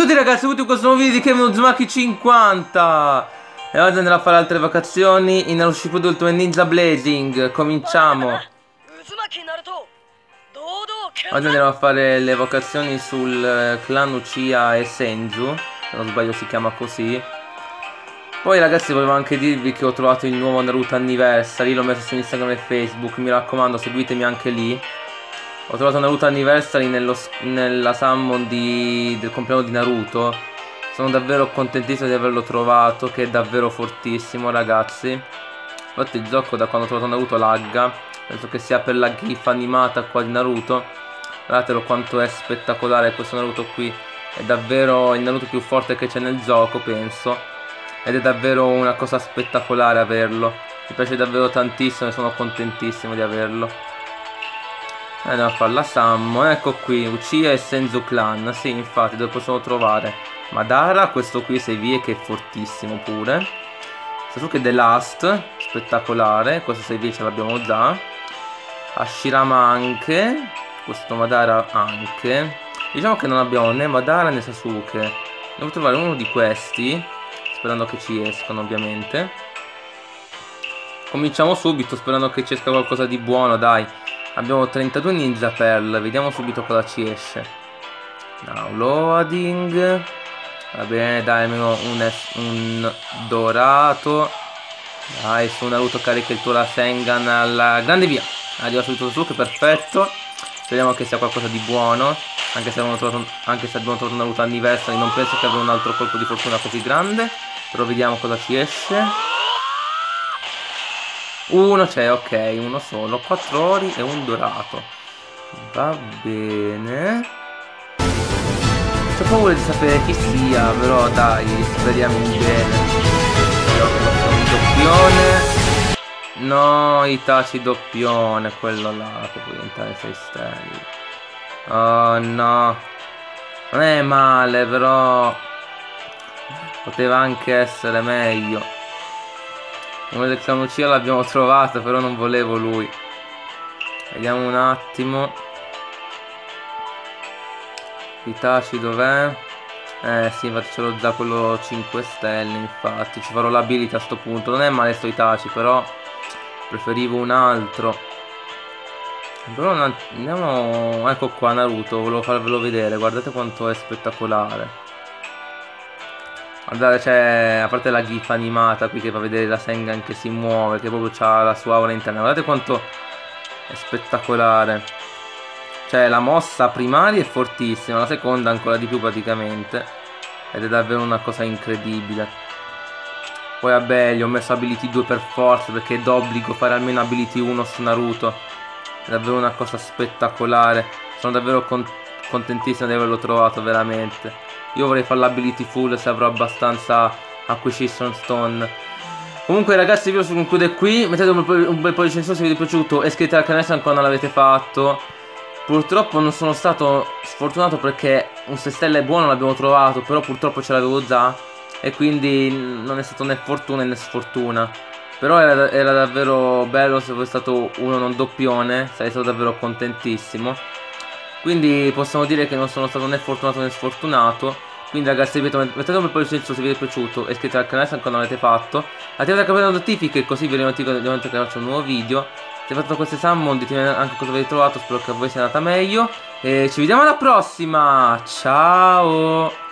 Ciao a tutti ragazzi, benvenuti in questo nuovo video di Kevin Uzumaki 50. E oggi andremo a fare altre vacazioni in Naruto Shippuden Ultimate Ninja Blazing. Cominciamo. Oggi andremo a fare le vocazioni sul clan Uchiha e Senju, se non sbaglio si chiama così. Poi ragazzi volevo anche dirvi che ho trovato il nuovo Naruto Anniversary, l'ho messo su Instagram e Facebook, mi raccomando seguitemi anche lì. Ho trovato Naruto Anniversary nella summon del compleanno di Naruto. Sono davvero contentissimo di averlo trovato, che è davvero fortissimo ragazzi. Infatti il gioco da quando ho trovato Naruto lagga. Penso che sia per la gif animata qua di Naruto. Guardatelo quanto è spettacolare questo Naruto qui. È davvero il Naruto più forte che c'è nel gioco, penso. Ed è davvero una cosa spettacolare averlo. Mi piace davvero tantissimo e sono contentissimo di averlo. Andiamo a fare la summon. Ecco qui, Uchiha e Senju Clan. Sì, infatti, dove possiamo trovare Madara, questo qui 6 vie che è fortissimo pure. Sasuke The Last, spettacolare. Questo 6 vie ce l'abbiamo già. Hashirama anche. Questo Madara anche. Diciamo che non abbiamo né Madara né Sasuke. Devo trovare uno di questi, sperando che ci escano ovviamente. Cominciamo subito sperando che ci esca qualcosa di buono, dai. Abbiamo 32 Ninja Pearl, vediamo subito cosa ci esce. Downloading. Va bene, dai, almeno un dorato. Dai, su Naruto carica il tuo Rasengan alla grande via. Arriva subito su, che perfetto. Speriamo che sia qualcosa di buono. Anche se abbiamo trovato Naruto Anniversary, non penso che abbia un altro colpo di fortuna così grande. Però vediamo cosa ci esce. Uno c'è, ok, uno solo, 4 ori e un dorato. Va bene. C'ho paura di sapere chi sia, però dai, speriamo in bene. Un doppione. No, Itachi doppione, quello là che può diventare 6 stelle. Oh no. Non è male, però poteva anche essere meglio. Uno del clan Uchiha l'abbiamo trovato, però non volevo lui. Vediamo un attimo. Itachi dov'è? Sì, infatti ce l'ho già quello 5 stelle, infatti. Ci farò l'abilità a sto punto. Non è male sto Itachi, però preferivo un altro. Però andiamo. Ecco qua Naruto, volevo farvelo vedere. Guardate quanto è spettacolare. Guardate, c'è, a parte la gif animata qui che fa vedere la Sengan che si muove, che proprio ha la sua aura interna. Guardate quanto è spettacolare. Cioè la mossa primaria è fortissima, la seconda ancora di più praticamente. Ed è davvero una cosa incredibile. Poi vabbè, gli ho messo ability 2 per forza, perché è d'obbligo fare almeno ability 1 su Naruto. È davvero una cosa spettacolare. Sono davvero contentissimo di averlo trovato, veramente. Io vorrei fare l'ability full se avrò abbastanza Acquisition Stone. Comunque ragazzi, il video si conclude qui. Mettete un bel pollice in su se vi è piaciuto e iscrivetevi al canale se ancora non l'avete fatto. Purtroppo non sono stato sfortunato perché un 6 stelle buono l'abbiamo trovato, però purtroppo ce l'avevo già e quindi non è stato né fortuna né sfortuna. Però era davvero bello. Se fosse stato uno non doppione sarei stato davvero contentissimo. Quindi possiamo dire che non sono stato né fortunato né sfortunato. Quindi ragazzi, ripeto, mettete un bel pollice in su se vi è piaciuto e iscrivetevi al canale se ancora non l'avete fatto. Attivate la campanella notifiche così vi notifico ogni volta che faccio un nuovo video. Se avete fatto queste summon ditemi anche cosa avete trovato. Spero che a voi sia andata meglio. E ci vediamo alla prossima. Ciao.